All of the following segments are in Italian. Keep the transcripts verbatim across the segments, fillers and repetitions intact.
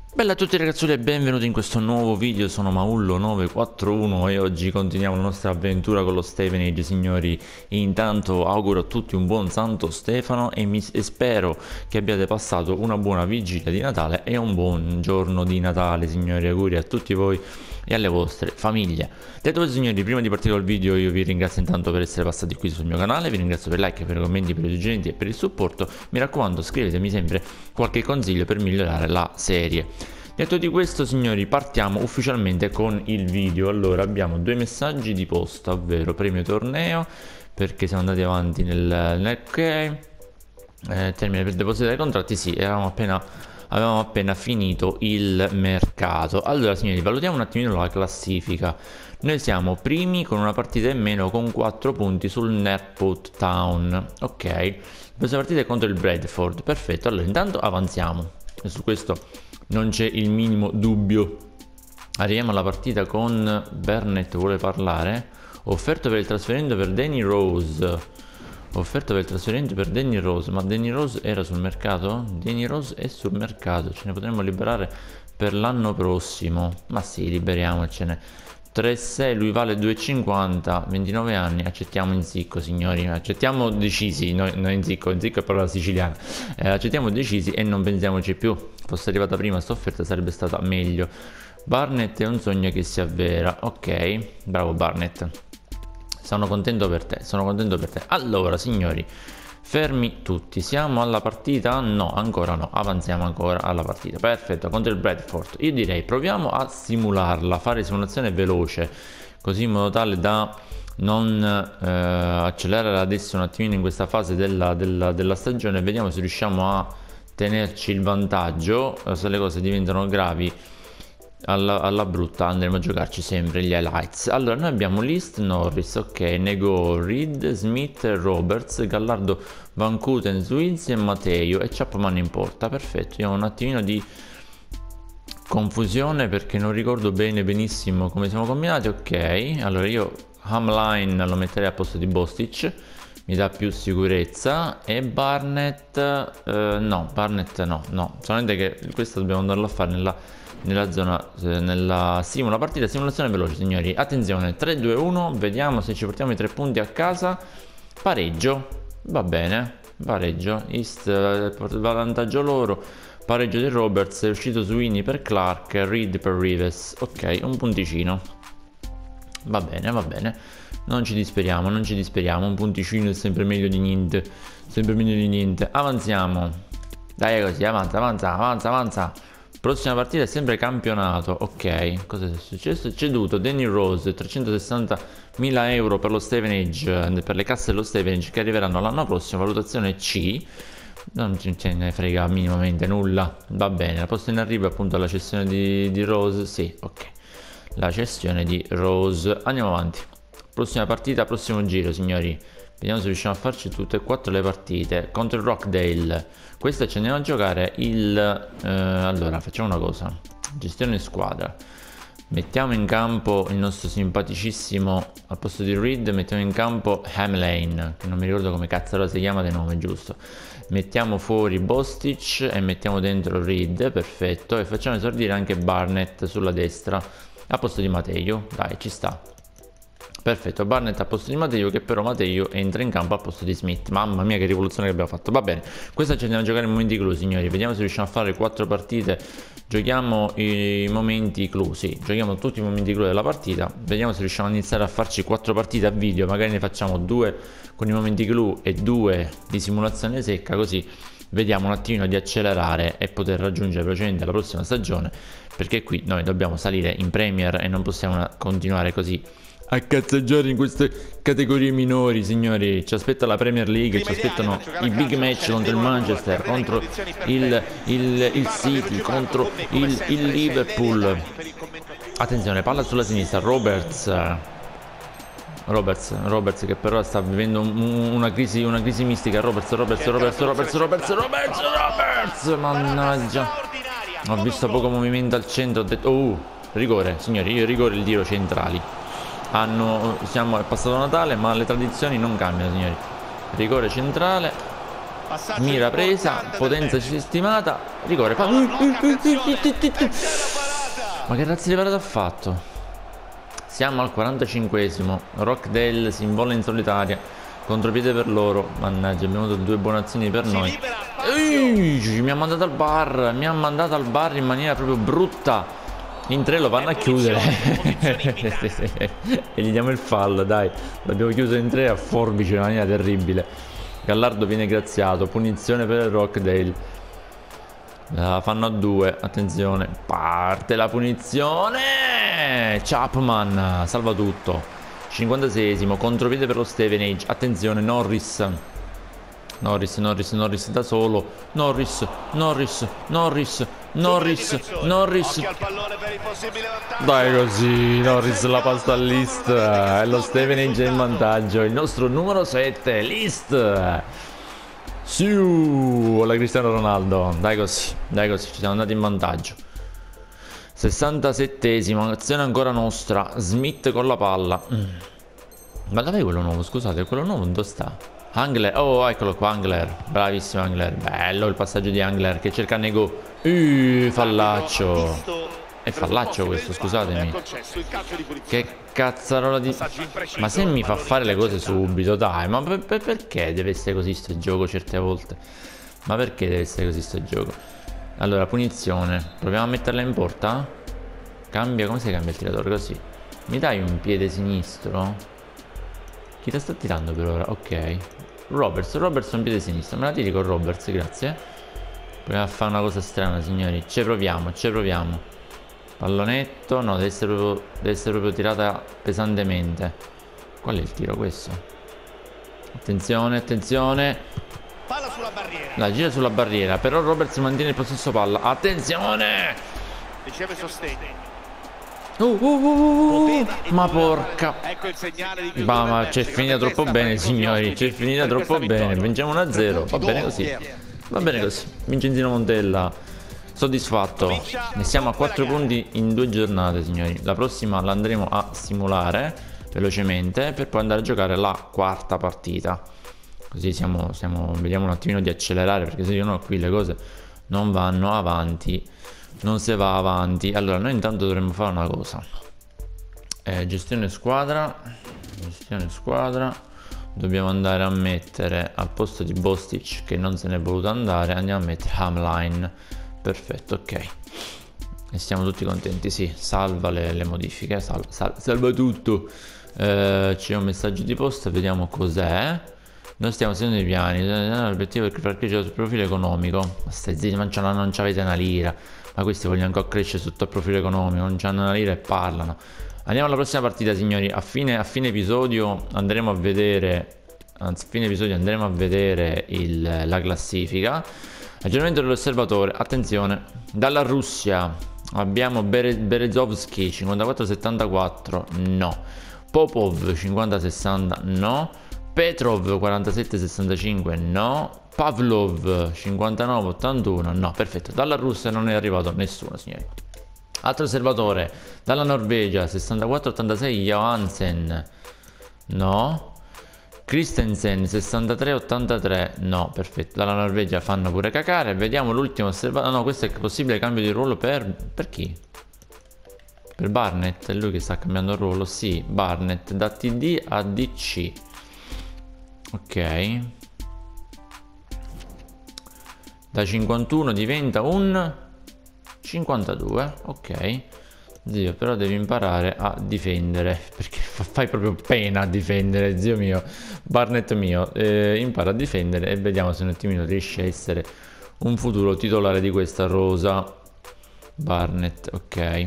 Bella a tutti ragazzuoli e benvenuti in questo nuovo video. Sono Maullo nove quattro uno e oggi continuiamo la nostra avventura con lo Stevenage, signori. Intanto auguro a tutti un buon Santo Stefano e, mi, e spero che abbiate passato una buona vigilia di Natale e un buon giorno di Natale, signori. Auguri a tutti voi e alle vostre famiglie. Detto questo, signori, prima di partire col video io vi ringrazio intanto per essere passati qui sul mio canale, vi ringrazio per i like, per i commenti, per i suggerimenti e per il supporto. Mi raccomando, scrivetemi sempre qualche consiglio per migliorare la serie. Detto di questo, signori, partiamo ufficialmente con il video. Allora, abbiamo due messaggi di posta, ovvero premio torneo, perché siamo andati avanti nel, nel ok, eh, termine per depositare i contratti. Sì, eravamo appena, avevamo appena finito il mercato. Allora, signori, valutiamo un attimino la classifica. Noi siamo primi con una partita in meno, con quattro punti sul Newport Town. Ok, questa partita è contro il Bradford. Perfetto, allora intanto avanziamo e su questo non c'è il minimo dubbio. Arriviamo alla partita con Burnett. Vuole parlare? Offerto per il trasferimento per Danny Rose. Offerto per il trasferimento per Danny Rose. Ma Danny Rose era sul mercato? Danny Rose è sul mercato. Ce ne potremmo liberare per l'anno prossimo. Ma sì, liberiamocene. tre sei, lui vale due e cinquanta, ventinove anni. Accettiamo in zicco, signori. Accettiamo decisi, no, no in zicco, in zicco è parola siciliana. Eh, accettiamo decisi e non pensiamoci più. Fosse arrivata prima questa offerta sarebbe stata meglio. Barnett è un sogno che si avvera. Ok, bravo Barnett. Sono contento per te, sono contento per te. Allora, signori, fermi tutti. Siamo alla partita? No, ancora no. Avanziamo ancora alla partita. Perfetto, contro il Bradford. Io direi proviamo a simularla, fare simulazione veloce, così in modo tale da non eh, accelerare adesso un attimino in questa fase della, della, della stagione. Vediamo se riusciamo a tenerci il vantaggio. Se le cose diventano gravi, alla, alla brutta andremo a giocarci sempre gli highlights. Allora, noi abbiamo List, Norris, ok, Nego, Reed, Smith, Roberts, Gallardo, Van Kooten, Swills e Matteo e Chapman in porta. Perfetto, io ho un attimino di confusione perché non ricordo bene benissimo come siamo combinati. Ok, allora io Hamline lo metterei a posto di Bostic, mi dà più sicurezza. E Barnett eh, no, Barnett no, no, solamente che questo dobbiamo andarlo a fare nella, nella zona, eh, nella simula partita, simulazione veloce, signori. Attenzione, tre due uno, vediamo se ci portiamo i tre punti a casa. Pareggio, va bene, pareggio, East eh, vantaggio loro, pareggio di Roberts, è uscito Sweeney per Clark, Reed per Rives. Ok, un punticino, va bene, va bene. Non ci disperiamo, non ci disperiamo, un punticino è sempre meglio di niente, sempre meglio di niente. Avanziamo, dai così, avanza, avanza, avanza, avanza. Prossima partita è sempre campionato. Ok, cosa è successo? È ceduto Danny Rose, trecentosessantamila euro per lo Stevenage, per le casse dello Stevenage che arriveranno l'anno prossimo, valutazione C. Non ce ne frega minimamente nulla. Va bene, la posta in arrivo appunto alla cessione di, di Rose. Sì, ok, la cessione di Rose. Andiamo avanti. Prossima partita, prossimo giro, signori. Vediamo se riusciamo a farci tutte e quattro le partite. Contro il Rockdale. Questa ci andiamo a giocare il... Eh, allora, facciamo una cosa. Gestione squadra. Mettiamo in campo il nostro simpaticissimo... Al posto di Reed mettiamo in campo Hamlin, che non mi ricordo come cazzo si chiama di nome, giusto. Mettiamo fuori Bostic e mettiamo dentro Reed, perfetto. E facciamo esordire anche Barnett sulla destra, a posto di Matteo. Dai, ci sta. Perfetto, Barnett a posto di Matteo, che però Matteo entra in campo al posto di Smith. Mamma mia che rivoluzione che abbiamo fatto. Va bene, questa ci andiamo a giocare in momenti clou, signori. Vediamo se riusciamo a fare quattro partite. Giochiamo i momenti clou, sì, giochiamo tutti i momenti clou della partita. Vediamo se riusciamo a iniziare a farci quattro partite a video. Magari ne facciamo due con i momenti clou e due di simulazione secca, così vediamo un attimino di accelerare e poter raggiungere velocemente la prossima stagione, perché qui noi dobbiamo salire in Premier e non possiamo continuare così a cazzeggiare in queste categorie minori, signori. Ci aspetta la Premier League, ci aspettano i big match contro il Manchester, contro il, il, il City, contro il, il Liverpool. Attenzione, palla sulla sinistra, Roberts. Roberts, Roberts che però sta vivendo un, una, crisi, una crisi mistica. Roberts, Roberts, Roberts, Roberts, Roberts, Roberts, Roberts. Mannaggia. Ho visto poco movimento al centro, ho detto... Oh, rigore, signori, io rigore il tiro centrali. Hanno, siamo, è passato Natale, ma le tradizioni non cambiano, signori. Rigore centrale. Mira presa, potenza sistemata, rigore. Pa ma che razza di parata ha fatto? Siamo al quarantacinquesimo. Rockdale si invola in solitaria. Contropiede per loro. Mannaggia, abbiamo avuto due buone azioni per noi. Ehi, mi ha mandato al bar. Mi ha mandato al bar in maniera proprio brutta. In tre lo vanno a chiudere. E gli diamo il fallo, dai. L'abbiamo chiuso in tre a forbice in maniera terribile. Gallardo viene graziato. Punizione per il Rockdale. La fanno a due, attenzione, parte la punizione. Chapman salva tutto. cinquantaseiesimo, contropiede per lo Stevenage. Attenzione, Norris. Norris, Norris, Norris da solo. Norris, Norris, Norris, Norris, Norris. Dai così, Norris la passa all'East. E lo Stevenage è in vantaggio. Il nostro numero sette, l'East. Siu, la Cristiano Ronaldo. Dai così, dai così, ci siamo andati in vantaggio. sessantasettesimo, azione ancora nostra. Smith con la palla. mm. Ma dov'è quello nuovo? Scusate, quello nuovo dove sta? Angler, oh eccolo qua, Angler. Bravissimo Angler, bello il passaggio di Angler che cerca Nego. Uh, fallaccio. È fallaccio questo, scusatemi. Che cazzarola di... Ma se mi fa fare le cose subito, dai. Ma per, per, perché deve essere così sto gioco certe volte? Ma perché deve essere così sto gioco? Allora, punizione. Proviamo a metterla in porta? Cambia, come si cambia il tiratore? Così. Mi dai un piede sinistro? Chi te sta tirando per ora? Ok. Roberts, Roberts un piede sinistro. Me la tiri con Roberts, grazie. Proviamo a fare una cosa strana, signori. Ci proviamo, ci proviamo. Pallonetto, no, deve essere, proprio, deve essere proprio tirata pesantemente. Qual è il tiro questo? Attenzione, attenzione. Palla sulla barriera. La gira sulla barriera, però Roberts mantiene il possesso palla. Attenzione! Riceve sostegno. Uh, uh, uh, uh. Ma porca. Ecco il segnale di Ma, ma c'è finita troppo bene, signori. C'è finita troppo bene. Vinciamo uno a zero. Va bene così. Va bene così. Vincenzino Montella. Soddisfatto. Ne siamo a quattro punti in due giornate, signori. La prossima la andremo a simulare velocemente per poi andare a giocare la quarta partita. Così siamo, siamo, vediamo un attimino di accelerare, perché se io no qui le cose non vanno avanti. Non si va avanti. Allora noi intanto dovremmo fare una cosa. eh, Gestione squadra. Gestione squadra. Dobbiamo andare a mettere al posto di Bostic, che non se n'è voluto andare, andiamo a mettere Hamline. Perfetto, ok. E siamo tutti contenti, sì. Salva le, le modifiche, salva, salva, salva tutto. eh, C'è un messaggio di posta, vediamo cos'è. Noi stiamo seguendo i piani. L'obiettivo è far crescere il profilo economico. Ma stai zitti, ma non c'avete una lira. Ma questi vogliono ancora crescere sotto il profilo economico. Non c'hanno una lira e parlano. Andiamo alla prossima partita, signori. A fine, a fine episodio andremo a vedere. Anzi, a fine episodio andremo a vedere il, la classifica. Aggiornamento dell'osservatore. Attenzione. Dalla Russia abbiamo Bere, Berezovsky cinquantaquattro settantaquattro. No. Popov cinquanta sessanta. No. Petrov quarantasette sessantacinque. No. Pavlov cinquantanove ottantuno. No. Perfetto. Dalla Russia non è arrivato nessuno, signori. Altro osservatore. Dalla Norvegia sessantaquattro ottantasei. Johansen. No. Christensen sessantatré ottantatré. No, perfetto. Dalla Norvegia fanno pure cacare. Vediamo l'ultimo osservatore. No, questo è possibile cambio di ruolo per... Per chi? Per Barnett. È lui che sta cambiando ruolo. Sì, Barnett. Da T D a D C. Ok. Da cinquantuno diventa un cinquantadue. Ok. Zio, però devi imparare a difendere, perché fai proprio pena a difendere, zio mio. Barnett mio, eh, impara a difendere e vediamo se un attimino riesce a essere un futuro titolare di questa rosa. Barnett, ok.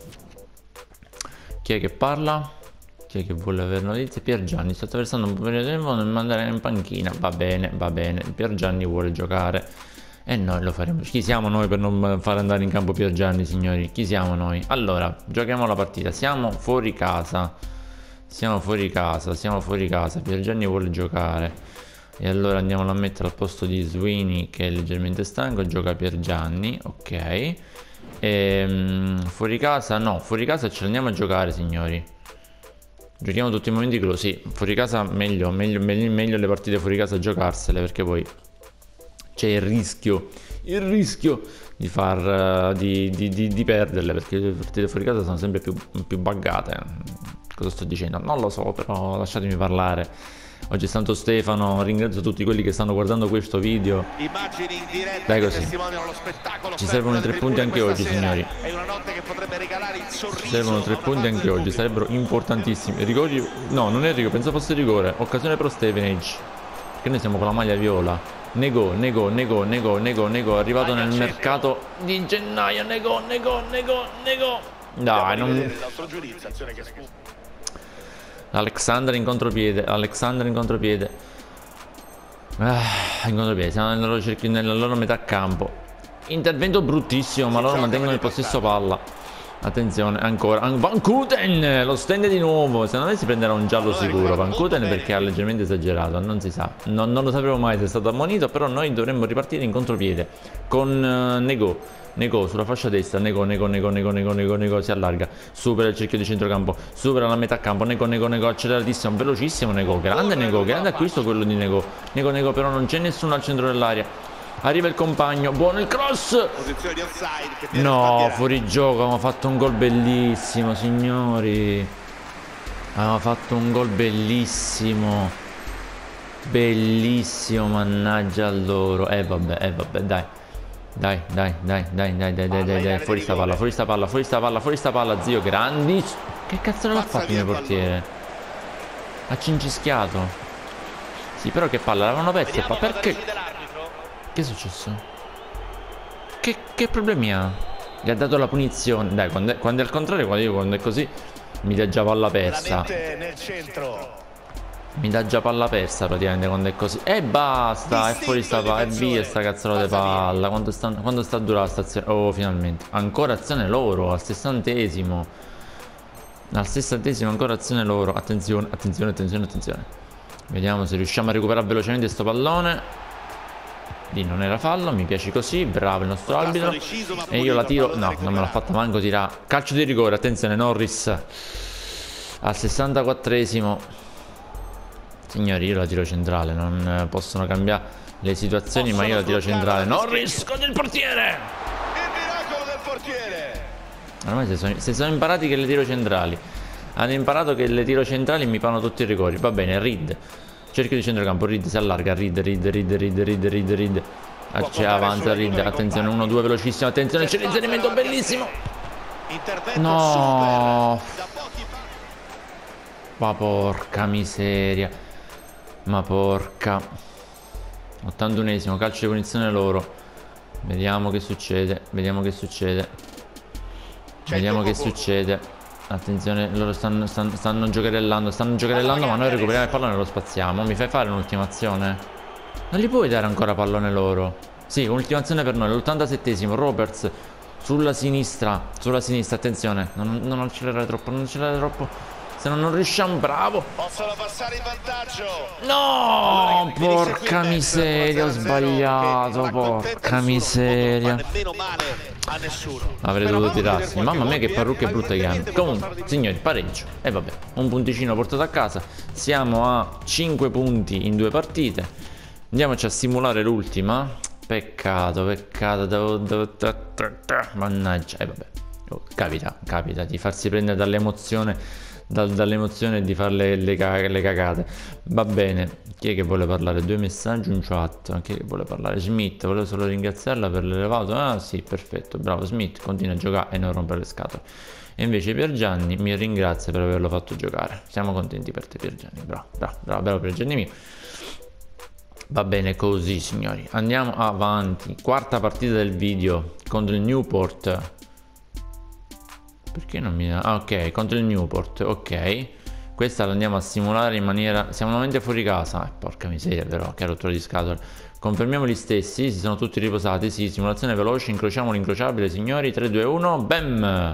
Chi è che parla? Chi è che vuole avere notizie? Piergianni, sto attraversando un po' periodo di tempo, non mandare in panchina. Va bene, va bene. Piergianni vuole giocare e noi lo faremo. Chi siamo noi per non far andare in campo Piergianni, signori? Chi siamo noi? Allora, giochiamo la partita. Siamo fuori casa. Siamo fuori casa, siamo fuori casa. Piergianni vuole giocare. E allora andiamo a mettere al posto di Sweeney, che è leggermente stanco. Gioca Piergianni, ok. E, fuori casa, no, fuori casa ce l'andiamo a giocare, signori. Giochiamo tutti i momenti close. Sì, fuori casa meglio, meglio, meglio, meglio le partite fuori casa giocarsele, perché poi c'è il rischio, il rischio di far di, di, di, di perderle, perché le partite fuori casa sono sempre più, più buggate. Cosa sto dicendo? Non lo so, però lasciatemi parlare. Oggi è Santo Stefano, ringrazio tutti quelli che stanno guardando questo video. Immagini in diretta Dai che così. testimoniano lo spettacolo. Ci servono i tre punti anche oggi, signori. È una notte che potrebbe regalare il sorriso. Ci servono tre punti anche oggi, sarebbero importantissimi. Rigori? No, non è rigore, penso fosse rigore. Occasione pro Stevenage. Perché noi siamo con la maglia viola. Nego, nego, nego, nego, nego, nego. È arrivato nel mercato di gennaio. Nego, nego, nego, nego. Dai, non... Alexander in contropiede. Alexander in contropiede. Ah, in contropiede. Siamo nel loro, cerchio, nella loro metà campo. Intervento bruttissimo, ma loro mantengono il possesso palla. Attenzione, ancora. Van Kuten lo stende di nuovo. Secondo me si prenderà un giallo sicuro Van Kuten, perché ha leggermente esagerato. Non si sa, non, non lo sapremo mai se è stato ammonito. Però noi dovremmo ripartire in contropiede con uh, Nego. Nego sulla fascia destra. Nego, Nego, Nego, Nego, Nego, Nego, Nego. Si allarga, supera il cerchio di centrocampo, supera la metà campo. Nego, Nego, Nego, acceleratissimo, velocissimo Nego. Grande Nego, grande acquisto quello di Nego. Nego, Nego, però non c'è nessuno al centro dell'area. Arriva il compagno, buono il cross. Posizione di offside che viene No, sbandierata. fuori gioco, abbiamo fatto un gol bellissimo, signori. Abbiamo fatto un gol bellissimo. Bellissimo, mannaggia a loro. Eh vabbè, eh vabbè, dai. Dai, dai, dai, dai, dai, dai, dai, dai, dai. Fuori sta palla, fuori sta palla, fuori sta palla, fuori sta palla, zio, grandi. Che cazzo non l'ha fatto il mio portiere? Ha cincischiato. Sì, però che palla, l'avevano persa. Ma perché? Che è successo? Che, che problemi ha? Gli ha dato la punizione. Dai, quando è, quando è al contrario, quando, io, quando è così, mi dà già palla persa. Nel centro. Mi dà già palla persa praticamente quando è così. E basta, è fuori sta palla. E via sta cazzola di palla. Quando sta, quando sta a durare sta azione? Oh, finalmente. Ancora azione loro, al sessantesimo. Al sessantesimo ancora azione loro. Attenzione, attenzione, attenzione, attenzione. Vediamo se riusciamo a recuperare velocemente sto pallone. Lì non era fallo, mi piace così, bravo il nostro arbitro. E io la tiro, no, non me l'ha fatta manco tirare. Calcio di rigore, attenzione, Norris al sessantaquattresimo. Signori, io la tiro centrale, non possono cambiare le situazioni, ma io la tiro centrale. Norris con il portiere! Il miracolo del portiere. Ormai si sono, si sono imparati che le tiro centrali. Hanno imparato che le tiro centrali mi fanno tutti i rigori. Va bene, Reed. Cerchio di centrocampo, Reed si allarga, Reed, Reed, Reed, Reed, Reed, Reed, Reed. C'è avanza Reed, attenzione, uno due velocissimo, attenzione, c'è l'inserimento bellissimo. No. Ma porca miseria. Ma porca. ottantunesimo, calcio di punizione loro. Vediamo che succede, vediamo che succede. Vediamo che succede. Attenzione, loro stanno, stanno, stanno giocherellando, stanno giocherellando, ma noi recuperiamo il pallone e lo spaziamo. Mi fai fare un'ultima azione? Non gli puoi dare ancora pallone loro? Sì, ultima azione per noi, l'ottantasettesimo, Roberts sulla sinistra, sulla sinistra, attenzione, non, non accelerare troppo, non accelerare troppo. Se no non riusciamo, bravo. Possono passare in vantaggio. No, porca miseria, ho sbagliato, porca miseria. Nemmeno male a nessuno. Avrei dovuto tirarsi. Mamma mia che parrucche brutte che hanno. Comunque, signori, pareggio. E vabbè, un punticino portato a casa. Siamo a cinque punti in due partite. Andiamoci a simulare l'ultima. Peccato, peccato. Devo, devo, mannaggia. E vabbè, oh, capita, capita di farsi prendere dall'emozione. Dal, dall'emozione di fare le, le, le cagate. Va bene. Chi è che vuole parlare? Due messaggi, un chat. Chi è che vuole parlare? Smith, volevo solo ringraziarla per l'elevato. Ah sì, perfetto, bravo Smith, continua a giocare e non rompere le scatole. E invece Piergianni mi ringrazia per averlo fatto giocare. Siamo contenti per te Piergianni. Bravo, bravo, bravo, bravo Piergianni mio. Va bene così signori. Andiamo avanti. Quarta partita del video contro il Newport. Perché non mi dà? Ah, ok, contro il Newport, ok. Questa la andiamo a simulare in maniera... Siamo nuovamente fuori casa. Eh, porca miseria però, che rottura di scatole. Confermiamo gli stessi, si sono tutti riposati. Sì, simulazione veloce, incrociamo l'incrociabile, signori. tre, due, uno, bam!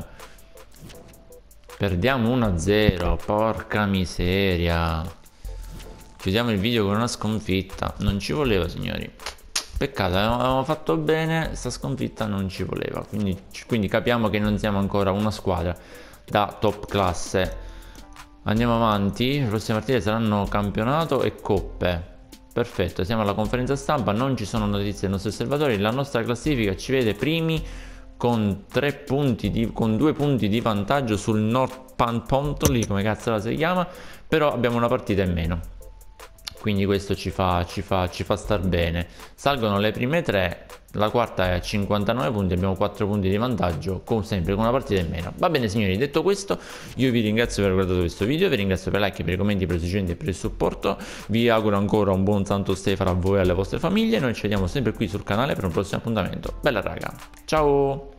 Perdiamo uno a zero, porca miseria. Chiudiamo il video con una sconfitta. Non ci voleva, signori. Peccato, avevamo fatto bene, sta sconfitta non ci voleva, quindi, quindi capiamo che non siamo ancora una squadra da top classe. Andiamo avanti, le prossime partite saranno campionato e coppe. perfetto, siamo alla conferenza stampa, non ci sono notizie dei nostri osservatori, la nostra classifica ci vede primi con tre punti di, con due punti di vantaggio sul North Pontoli, come cazzo la si chiama, però abbiamo una partita in meno, quindi questo ci fa, ci fa, ci fa star bene. Salgono le prime tre, la quarta è a cinquantanove punti, abbiamo quattro punti di vantaggio, come sempre con una partita in meno. Va bene signori, detto questo, io vi ringrazio per aver guardato questo video, vi ringrazio per i like, per i commenti, per i suggerimenti e per il supporto, vi auguro ancora un buon Santo Stefano a voi e alle vostre famiglie, noi ci vediamo sempre qui sul canale per un prossimo appuntamento. Bella raga, ciao!